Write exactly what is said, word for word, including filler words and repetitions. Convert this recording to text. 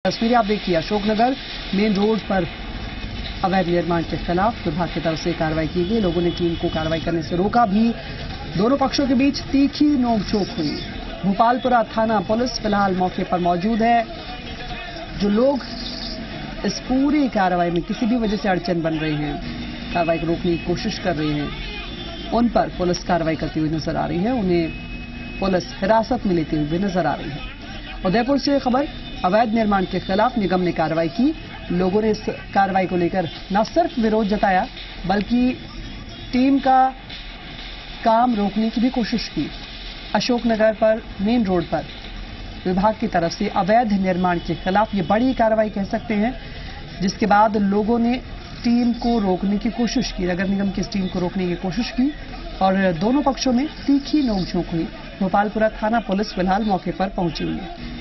तस्वीरें आप देखिए, अशोकनगर मेन रोड पर अवैध निर्माण के खिलाफ विभाग की तरफ से कार्रवाई की गई। लोगों ने टीम को कार्रवाई करने से रोका भी। दोनों पक्षों के बीच तीखी नोकझोंक हुई। भोपालपुरा थाना पुलिस फिलहाल मौके पर मौजूद है। जो लोग इस पूरी कार्रवाई में किसी भी वजह से अड़चन बन रहे हैं, कार्रवाई को रोकने की कोशिश कर रहे हैं, उन पर पुलिस कार्रवाई करती हुई नजर आ रही है। उन्हें पुलिस हिरासत में लेती हुई नजर आ रही है। उदयपुर से खबर, अवैध निर्माण के खिलाफ निगम ने कार्रवाई की। लोगों ने इस कार्रवाई को लेकर न सिर्फ विरोध जताया बल्कि टीम का काम रोकने की भी कोशिश की। अशोकनगर पर मेन रोड पर विभाग की तरफ से अवैध निर्माण के खिलाफ ये बड़ी कार्रवाई कह सकते हैं, जिसके बाद लोगों ने टीम को रोकने की कोशिश की, नगर निगम की इस टीम को रोकने की कोशिश की और दोनों पक्षों में तीखी नोकझोंक हुई। भोपालपुरा थाना पुलिस फिलहाल मौके पर पहुंची हुई है।